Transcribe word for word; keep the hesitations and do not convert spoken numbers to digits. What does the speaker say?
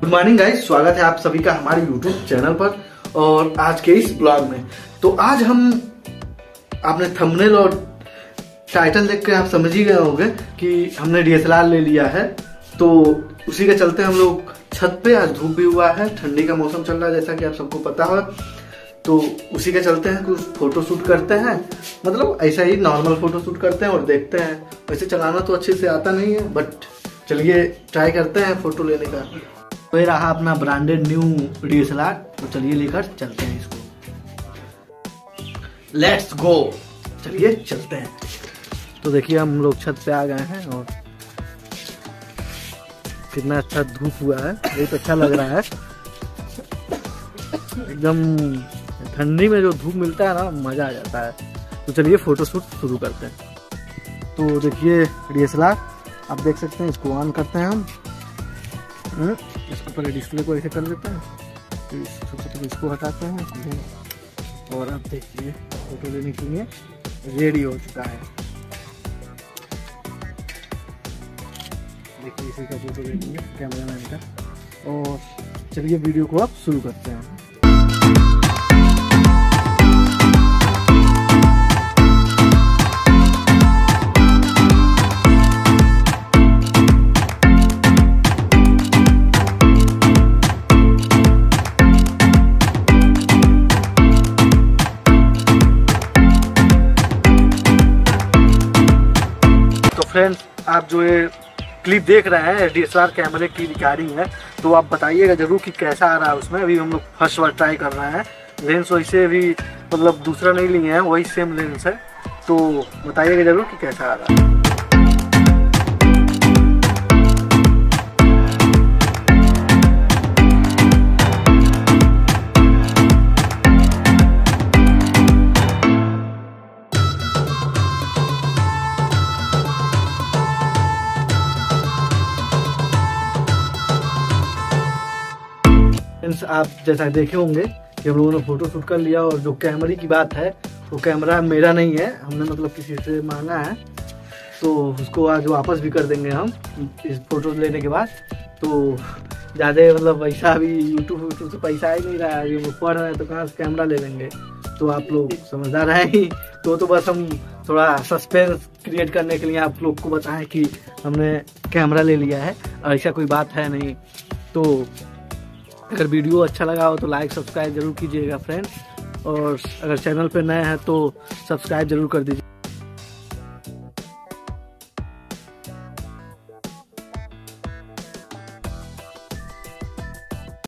Good morning guys, स्वागत है आप सभी का हमारे यूट्यूब चैनल पर और आज के इस ब्लॉग में। तो आज हम आपने थंबनेल और टाइटल देख के आप समझ ही गए होंगे कि हमने डी एस एल आर ले लिया है। तो उसी के चलते हम लोग छत पे, आज धूप भी हुआ है, ठंडी का मौसम चल रहा है जैसा कि आप सबको पता हो। तो उसी के चलते हैं कुछ फोटो शूट करते हैं, मतलब ऐसा ही नॉर्मल फोटो शूट करते हैं और देखते हैं। वैसे चलाना तो अच्छे से आता नहीं है, बट चलिए ट्राई करते हैं फोटो लेने का। तो ये रहा अपना branded new D S L R, तो चलिए लेकर चलते हैं इसको। लेट्स गो, चलिए चलते हैं। तो देखिए हम लोग छत पे आ गए हैं और कितना अच्छा धूप हुआ है, बहुत अच्छा लग रहा है। एकदम ठंडी में जो धूप मिलता है ना, मजा आ जाता है। तो चलिए फोटो शूट शुरू करते हैं। तो देखिए डी एस एल आर आप देख सकते हैं, इसको ऑन करते हैं हम। इसके ऊपर डिस्प्ले को ऐसे कर देते हैं, तो इस, इसको हटाते हैं और आप देखिए फोटो लेने के लिए रेडी हो चुका है। देखिए इसी का फोटो ले लेंगे कैमरामैन का, और चलिए वीडियो को आप शुरू करते हैं। फ्रेंड्स, आप जो ये क्लिप देख रहे हैं डी एस एल आर कैमरे की रिकॉर्डिंग है, तो आप बताइएगा जरूर कि कैसा आ रहा है उसमें। अभी हम लोग फर्स्ट बार ट्राई कर रहे हैं। लेंस वैसे भी मतलब दूसरा नहीं लिए हैं, वही सेम लेंस है। तो बताइएगा जरूर कि कैसा आ रहा है। आप जैसा देखे होंगे कि हम लोगों ने फोटो शूट कर लिया, और जो कैमरे की बात है वो कैमरा मेरा नहीं है, हमने मतलब किसी से मांगा है। तो उसको आज वापस भी कर देंगे हम इस फोटो लेने के बाद। तो ज़्यादा मतलब पैसा अभी यूट्यूब यूट्यूब से पैसा ही नहीं रहा है, अभी वो पढ़ रहे हैं तो कहाँ से कैमरा ले लेंगे। तो आप लोग समझदार हैं ही, तो तो बस हम थोड़ा सस्पेंस क्रिएट करने के लिए आप लोग को बताएं कि हमने कैमरा ले लिया है, और ऐसा कोई बात है नहीं। तो अगर वीडियो अच्छा लगा हो तो लाइक सब्सक्राइब जरूर कीजिएगा फ्रेंड्स, और अगर चैनल पे नए हैं तो सब्सक्राइब जरूर कर दीजिए।